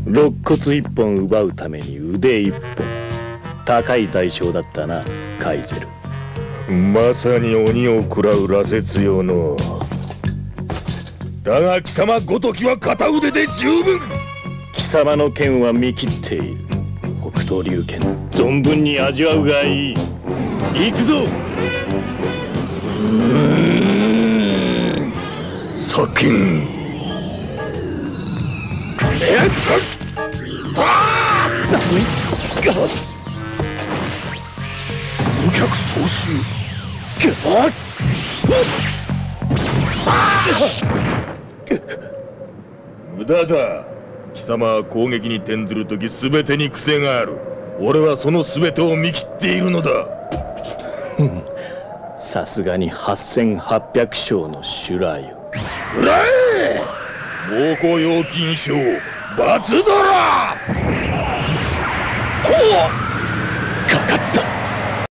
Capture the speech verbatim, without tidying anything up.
肋骨一本奪うために腕一本。高い代償だったな、カイゼル。 まさに鬼を食らう羅刹よの。だが貴様ごときは片腕で十分。 貴様の剣は見切っている。北東龍剣存分に味わうがいい。行くぞ。 殺菌。えっお客総集。無駄だ。貴様は攻撃に転ずるとき全てに癖がある。俺はその全てを見切っているのだ。 さすがにはっせんはっぴゃく章の修羅よ。 うらえ猛虎腰筋症バツドラ。 ほうかかった。